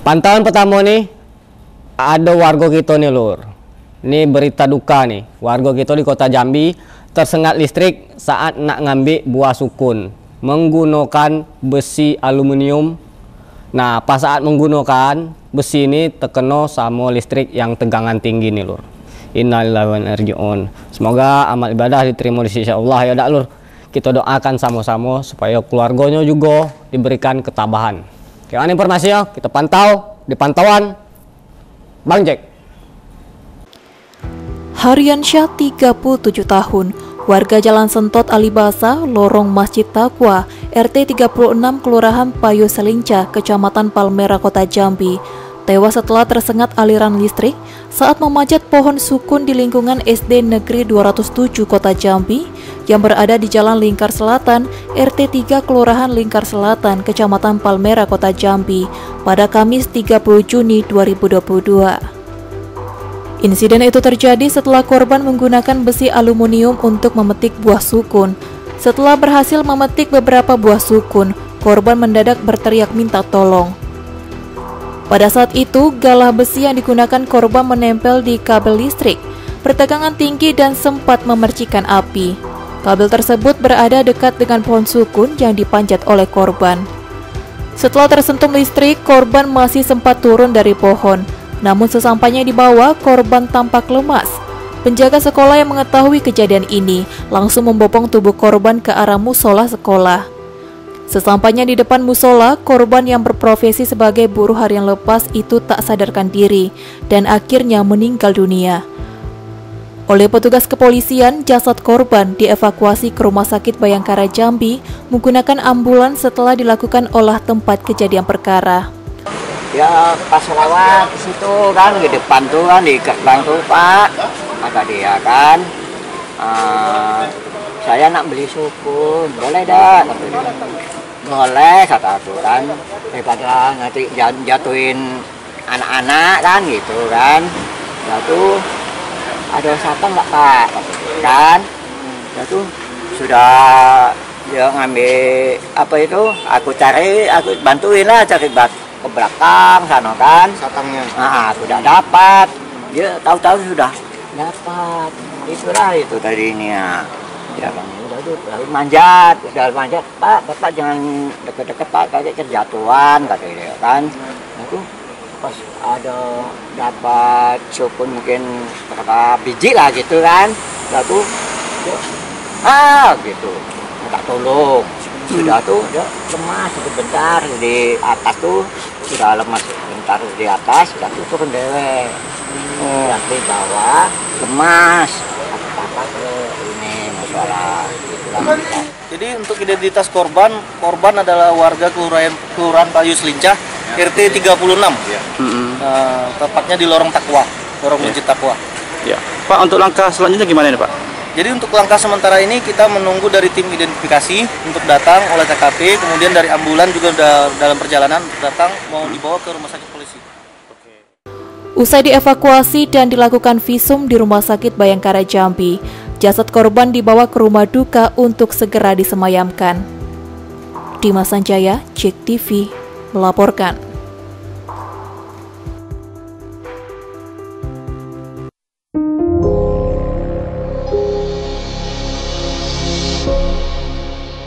Pantauan pertama nih, ada warga kita nih lur. Ini berita duka nih, warga kita di kota Jambi tersengat listrik saat nak ngambil buah sukun menggunakan besi aluminium. Nah, pas saat menggunakan besi ini terkena sama listrik yang tegangan tinggi nih lur. Innalillahi wa inna ilaihi raji'un. Semoga amal ibadah diterima di sisi Allah ya dak lur. Kita doakan sama-sama supaya keluarganya juga diberikan ketabahan. Kayak informasi ya, kita pantau di pantauan Bang Jack. Haryansyah 37 tahun, warga Jalan Sentot Alibasa, lorong Masjid Taqwa, RT 36 Kelurahan Payo Selinca, Kecamatan Palmera, Kota Jambi, tewas setelah tersengat aliran listrik saat memanjat pohon sukun di lingkungan SD Negeri 207 Kota Jambi yang berada di Jalan Lingkar Selatan, RT 3 Kelurahan Lingkar Selatan, Kecamatan Palmera, Kota Jambi, pada Kamis 30 Juni 2022. Insiden itu terjadi setelah korban menggunakan besi aluminium untuk memetik buah sukun. Setelah berhasil memetik beberapa buah sukun, korban mendadak berteriak minta tolong. Pada saat itu, galah besi yang digunakan korban menempel di kabel listrik, bertegangan tinggi dan sempat memercikan api. Kabel tersebut berada dekat dengan pohon sukun yang dipanjat oleh korban. Setelah tersentuh listrik, korban masih sempat turun dari pohon. Namun sesampainya di bawah, korban tampak lemas. Penjaga sekolah yang mengetahui kejadian ini langsung membopong tubuh korban ke arah musola sekolah. Sesampainya di depan musola, korban yang berprofesi sebagai buruh harian lepas itu tak sadarkan diri dan akhirnya meninggal dunia. Oleh petugas kepolisian, jasad korban dievakuasi ke Rumah Sakit Bayangkara Jambi menggunakan ambulans setelah dilakukan olah tempat kejadian perkara. Ya pas lewat di situ kan, di depan tuh kan, di gerbang tuh Pak, kata dia kan, saya nak beli sukun, boleh dah? Boleh, kata aku kan, daripada nanti jatuhin anak-anak kan gitu kan. Lalu ada siapa nggak Pak? Kan, lalu sudah dia ngambil apa itu, aku cari, aku bantuin lah cari ke belakang sana kan. Satangnya. Nah, sudah dapat, dia tahu-tahu sudah dapat. Itulah itu tadinya. Ya kan, udah manjat, Pak, Bapak jangan deket-deket Pak, kayak kejatuhan, kata dia kan. Aku pas ada dapat sukun mungkin berapa biji lah gitu kan, lalu gitu, minta tolong. Sudah tuh dia lemas sebentar di atas tuh, sudah lemas sebentar di atas, sudah tuh turun dewek. Yang di bawah lemas, apa ini masalah. Jadi untuk identitas korban adalah warga Kelurahan Payo Selinca, RT 36. Ya. Tepatnya di lorong Taqwa, lorong Masjid Taqwa. Ya. Pak, untuk langkah selanjutnya gimana nih Pak? Jadi untuk langkah sementara ini kita menunggu dari tim identifikasi untuk datang oleh TKP, kemudian dari ambulan juga dalam perjalanan datang mau dibawa ke rumah sakit polisi. Usai dievakuasi dan dilakukan visum di Rumah Sakit Bayangkara Jambi, jasad korban dibawa ke rumah duka untuk segera disemayamkan. Dimas Sanjaya, JEK TV, melaporkan.